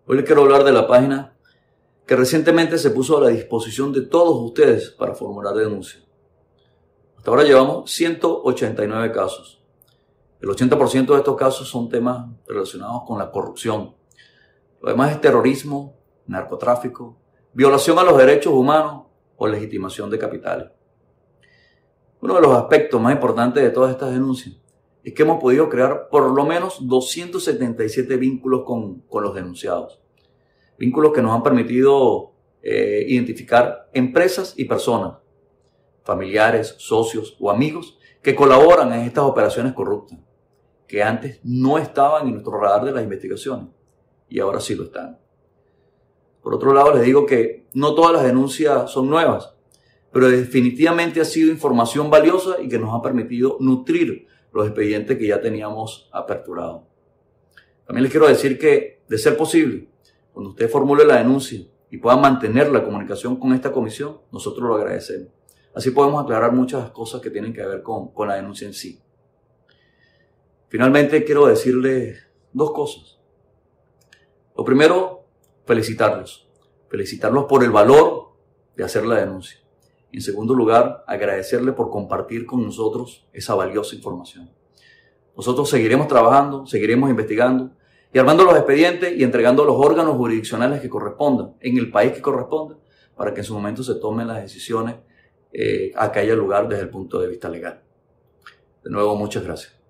Hoy les quiero hablar de la página que recientemente se puso a la disposición de todos ustedes para formular denuncias. Hasta ahora llevamos 189 casos. El 80% de estos casos son temas relacionados con la corrupción. Lo demás es terrorismo, narcotráfico, violación a los derechos humanos o legitimación de capitales. Uno de los aspectos más importantes de todas estas denuncias es que hemos podido crear por lo menos 277 vínculos con los denunciados. Vínculos que nos han permitido identificar empresas y personas, familiares, socios o amigos que colaboran en estas operaciones corruptas, que antes no estaban en nuestro radar de las investigaciones y ahora sí lo están. Por otro lado, les digo que no todas las denuncias son nuevas, pero definitivamente ha sido información valiosa y que nos ha permitido nutrir los expedientes que ya teníamos aperturados. También les quiero decir que, de ser posible, cuando usted formule la denuncia y pueda mantener la comunicación con esta comisión, nosotros lo agradecemos. Así podemos aclarar muchas cosas que tienen que ver con la denuncia en sí. Finalmente, quiero decirles dos cosas. Lo primero, felicitarlos. Felicitarlos por el valor de hacer la denuncia. Y en segundo lugar, agradecerles por compartir con nosotros esa valiosa información. Nosotros seguiremos trabajando, seguiremos investigando y armando los expedientes y entregando a los órganos jurisdiccionales que correspondan, en el país que corresponda, para que en su momento se tomen las decisiones a que haya lugar desde el punto de vista legal. De nuevo, muchas gracias.